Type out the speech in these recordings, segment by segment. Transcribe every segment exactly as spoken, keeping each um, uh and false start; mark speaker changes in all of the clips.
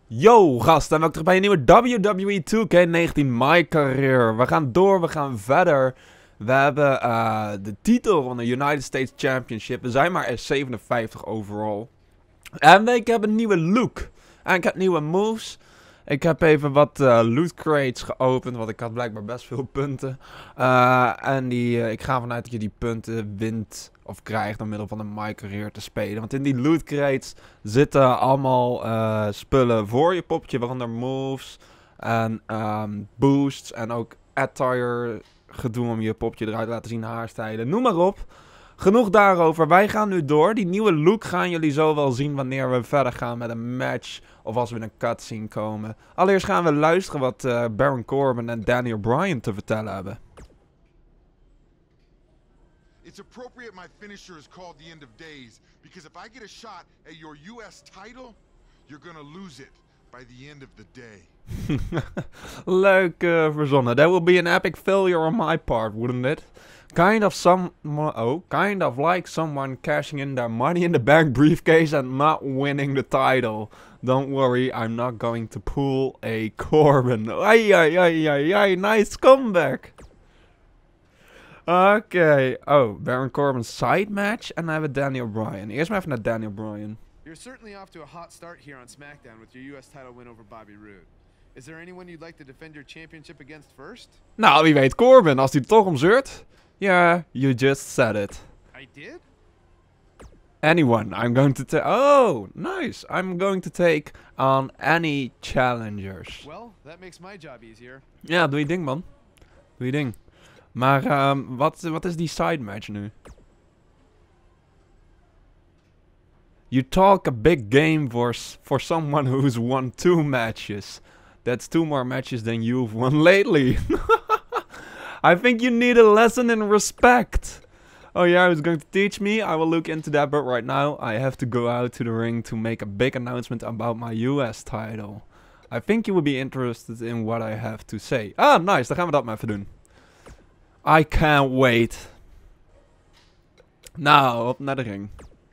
Speaker 1: Yo gasten, en welkom terug bij een nieuwe W W E two K negentien My Career. We gaan door, we gaan verder. We hebben uh, de titel van de United States Championship. We zijn maar S zevenenvijftig overall. En ik heb een nieuwe look. En ik heb nieuwe moves. Ik heb even wat uh, loot crates geopend, want ik had blijkbaar best veel punten. Uh, en die, uh, ik ga ervan uit dat je die punten wint of krijgt door middel van een My Career te spelen. Want in die loot crates zitten allemaal uh, spullen voor je poppetje, waaronder moves en um, boosts en ook attire gedoe om je popje eruit te laten zien, haarstijlen, noem maar op. Genoeg daarover, wij gaan nu door. Die nieuwe look gaan jullie zo wel zien wanneer we verder gaan met een match of als we in een cutscene komen. Allereerst gaan we luisteren wat uh, Baron Corbin en Daniel Bryan te vertellen hebben.
Speaker 2: It's appropriate my finisher is called the end of days, because if I get a shot at your U S title, you're gonna lose it by the end of the day.
Speaker 1: Leuk uh, verzonnen. That will be an epic failure on my part, wouldn't it? Kind of some, oh, kind of like someone cashing in their money in the bank briefcase and not winning the title. Don't worry, I'm not going to pull a Corbin. Ai, ai, ai, ai, ai, nice comeback. Oké, okay. Oh, Baron Corbin's side match en dan hebben we Daniel Bryan. Eerst maar even naar Daniel Bryan.
Speaker 3: You're certainly off to a hot start here on SmackDown with your U S title win over Bobby Roode. Is there anyone you'd like to defend your championship against first?
Speaker 1: Nou, wie weet Corbin, als hij toch om zeurt. Yeah, you just said it.
Speaker 3: I did?
Speaker 1: Anyone, I'm going to take... Oh, nice. I'm going to take on any challengers.
Speaker 3: Well, that makes my job easier.
Speaker 1: Ja, doe je ding, man. Doe je ding. Maar, um, wat, wat is die side match nu? You talk a big game for, for someone who's won two matches. That's two more matches than you've won lately. I think you need a lesson in respect. Oh yeah, who's going to teach me? I will look into that, but right now I have to go out to the ring to make a big announcement about my U S title. I think you will be interested in what I have to say. Ah, nice. Dan gaan we dat maar even doen. I can't wait. Nou, op naar de ring.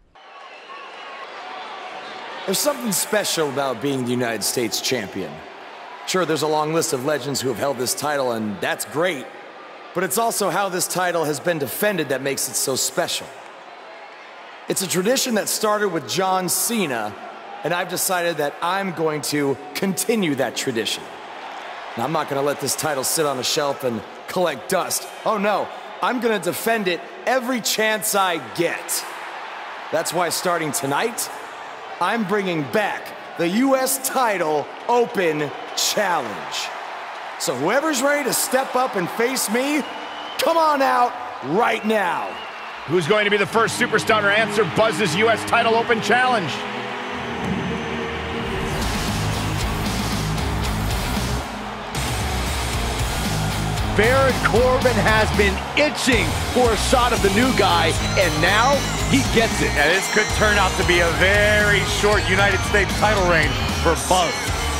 Speaker 4: There's something special about being the United States champion. Sure, there's a long list of legends who have held this title, and that's great. But it's also how this title has been defended that makes it so special. It's a tradition that started with John Cena, and I've decided that I'm going to continue that tradition. Now, I'm not going to let this title sit on a shelf and collect dust. Oh no, I'm going to defend it every chance I get. That's why starting tonight, I'm bringing back the U S Title Open Challenge. So whoever's ready to step up and face me, come on out right now.
Speaker 5: Who's going to be the first superstar to answer Buzz's U S Title Open Challenge? Baron Corbin has been itching for a shot of the new guy, and now he gets it.
Speaker 6: Now this could turn out to be a very short United States title reign for Buzz.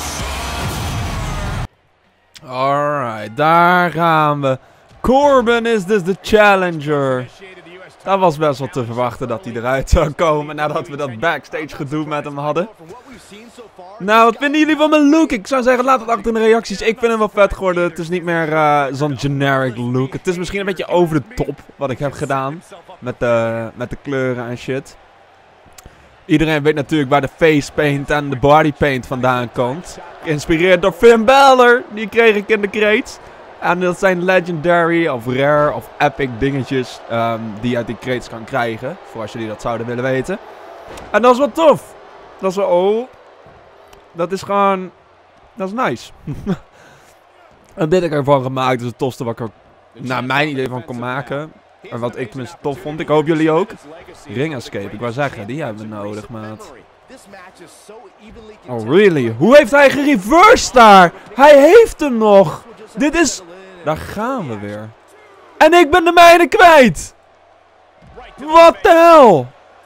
Speaker 1: Alright, daar gaan we. Corbin is dus de challenger. Dat was best wel te verwachten dat hij eruit zou komen nadat we dat backstage gedoe met hem hadden. Nou, wat vinden jullie van mijn look? Ik zou zeggen, laat het achter in de reacties. Ik vind hem wel vet geworden. Het is niet meer uh, zo'n generic look. Het is misschien een beetje over de top wat ik heb gedaan. Met de, met de kleuren en shit. Iedereen weet natuurlijk waar de face paint en de body paint vandaan komt. Geïnspireerd door Finn Balor. Die kreeg ik in de crates. En dat zijn legendary of rare of epic dingetjes um, die je uit die crates kan krijgen. Voor als jullie dat zouden willen weten. En dat is wel tof. Dat is wel... Oh. Dat is gewoon... Dat is nice. En dit heb ik ervan gemaakt. Dat is het tofste wat ik er naar mijn idee van kon maken. En wat ik tenminste tof vond. Ik hoop jullie ook. Ring Escape. Ik wou zeggen, die hebben we nodig, maat. Oh, really? Hoe heeft hij gereversed daar? Hij heeft hem nog. Dit is... Daar gaan we weer. En ik ben de mijne kwijt. What the hell?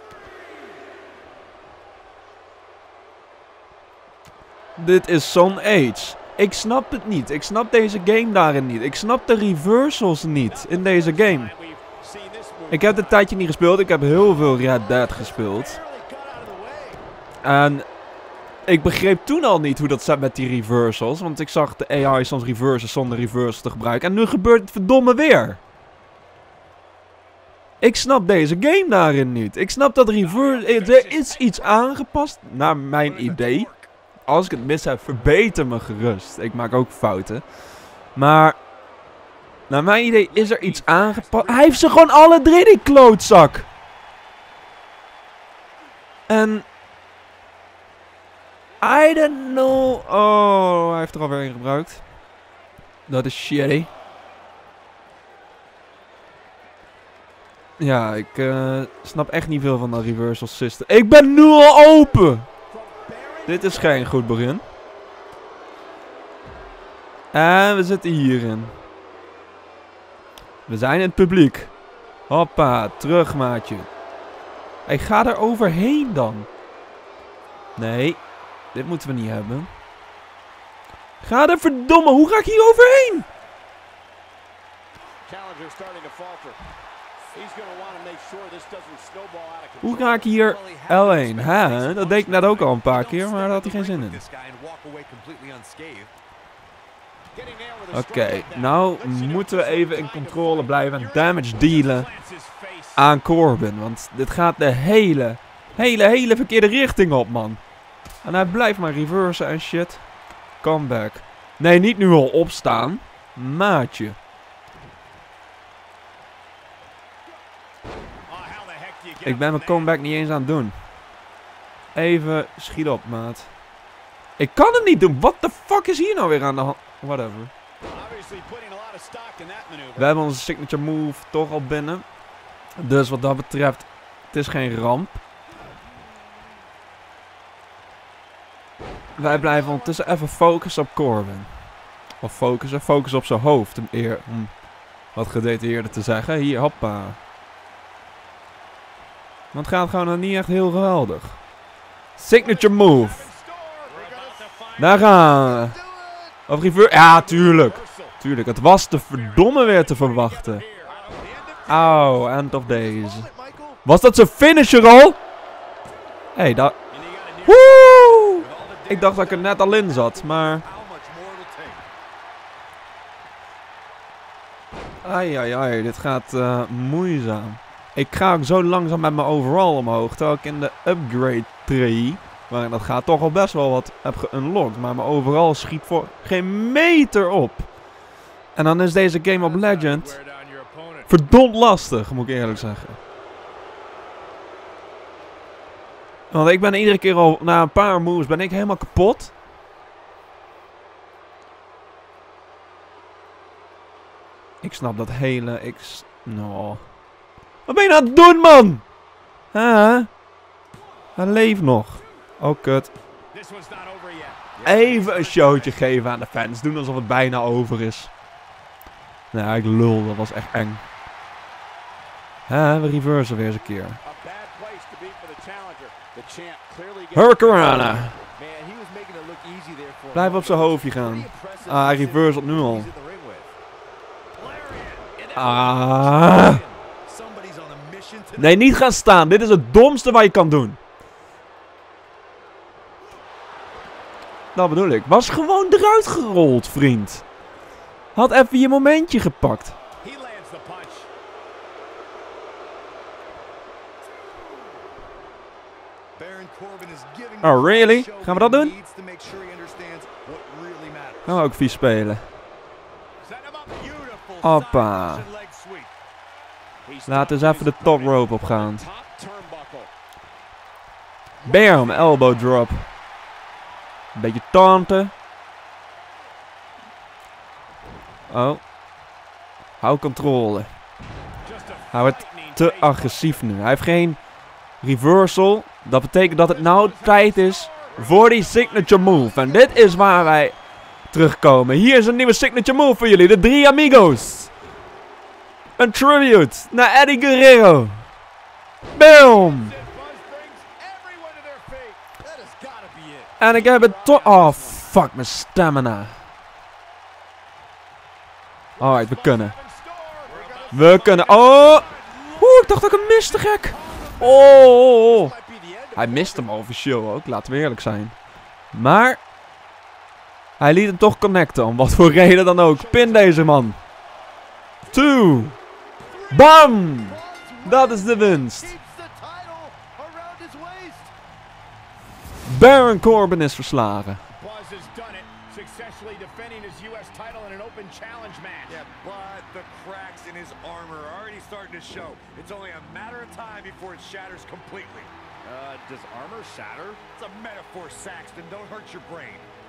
Speaker 1: Dit is zo'n age. Ik snap het niet. Ik snap deze game daarin niet. Ik snap de reversals niet in deze game. Ik heb dit tijdje niet gespeeld. Ik heb heel veel Red Dead gespeeld. En Ik begreep toen al niet hoe dat zat met die reversals. Want ik zag de A I soms reversals zonder reversals te gebruiken. En nu gebeurt het verdomme weer. Ik snap deze game daarin niet. Ik snap dat reverse... Er is iets aangepast, naar mijn idee. Als ik het mis heb, verbeter me gerust. Ik maak ook fouten. Maar... naar mijn idee is er iets aangepast. Hij heeft ze gewoon alle drie, die klootzak. En... I don't know... Oh, hij heeft er alweer een gebruikt. Dat is shitty. Ja, ik uh, snap echt niet veel van dat reversal system. Ik ben nu al open! Dit is geen goed begin. En we zitten hierin. We zijn in het publiek. Hoppa, terug maatje. Hey, ga er overheen dan. Nee, dit moeten we niet hebben. Ga er verdomme, hoe ga ik hier overheen? Hoe ga ik hier L één? Hè? Dat deed ik net ook al een paar keer, maar daar had hij geen zin in. Oké, okay, nou moeten we even in controle blijven en damage dealen aan Corbin. Want dit gaat de hele, hele, hele verkeerde richting op, man. En hij blijft maar reversen en shit. Comeback. Nee, niet nu al opstaan. Maatje. Ik ben mijn comeback niet eens aan het doen. Even schiet op, maat. Ik kan het niet doen. What the fuck is hier nou weer aan de hand? Whatever. We hebben onze signature move toch al binnen. Dus wat dat betreft, het is geen ramp. Wij blijven ondertussen even focussen op Corbin. Of focussen, focussen op zijn hoofd. Om, eer, om wat gedetailleerder te zeggen. Hier, hoppa. Want het gaat gewoon nog niet echt heel geweldig. Signature move. Daar gaan we. Of reverse. Ja, tuurlijk. Tuurlijk, het was te verdomme weer te verwachten. Auw, end of days. Was dat zijn finisher al? Hé, hey, dat... Woe! Ik dacht dat ik er net al in zat, maar... Ai, ai, ai, dit gaat uh, moeizaam. Ik ga ook zo langzaam met mijn overall omhoog, terwijl ik in de upgrade tree, waarin dat gaat, toch al best wel wat heb geunlocked. Maar mijn overall schiet voor geen meter op. En dan is deze game op Legend verdomd lastig, moet ik eerlijk zeggen. Want ik ben iedere keer al, na een paar moves, ben ik helemaal kapot. Ik snap dat hele, ik... No. Wat ben je nou aan het doen, man? Huh? Hij leeft nog. Oh, kut. Even een showtje geven aan de fans. Doen alsof het bijna over is. Nou, ik lul. Dat was echt eng. Huh, we reversen weer eens een keer. Hurricanrana. Blijf op zijn hoofdje gaan. Ah, hij reverselt nu al. Ah. Nee, niet gaan staan. Dit is het domste wat je kan doen. Dat bedoel ik. Was gewoon eruit gerold, vriend. Had even je momentje gepakt. Oh, really? Gaan we dat doen? Gaan we ook vies spelen. Hoppa. Laten we eens even de top rope op gaan. Bam, elbow drop. Een beetje taunten. Oh. Hou controle. Hij wordt te agressief nu. Hij heeft geen reversal. Dat betekent dat het nou tijd is voor die signature move. En dit is waar wij terugkomen. Hier is een nieuwe signature move voor jullie. De drie amigos. Een tribute naar Eddie Guerrero. Boom. En ik heb het toch... Oh, fuck, mijn stamina. Alright, we kunnen. We kunnen... Oh! Oeh, ik dacht dat ik hem miste, gek. Oh, oh, oh. Hij mist hem officieel ook, laten we eerlijk zijn. Maar hij liet hem toch connecten. Om wat voor reden dan ook. Pin deze man. Two. Bam! Dat is de winst. Baron Corbin is verslagen.
Speaker 6: Buzz has done it, successfully defending his U S title in an open challenge match.
Speaker 7: Yeah, but the cracks in his armor are already starting to show. It's only a matter of time before it shatters completely.
Speaker 6: Uh, does armor shatter?
Speaker 7: It's a metaphor, Saxton. Don't hurt your brain.